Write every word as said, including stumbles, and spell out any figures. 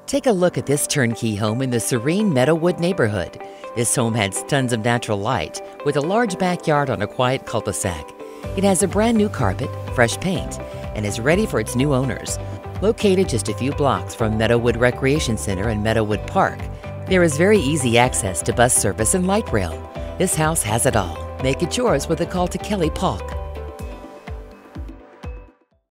Take a look at this turnkey home in the serene Meadowood neighborhood. This home has tons of natural light with a large backyard on a quiet cul-de-sac. It has a brand new carpet, fresh paint, and is ready for its new owners. Located just a few blocks from Meadowood Recreation Center and Meadowood Park, there is very easy access to bus service and light rail. This house has it all. Make it yours with a call to Kelly Paulk.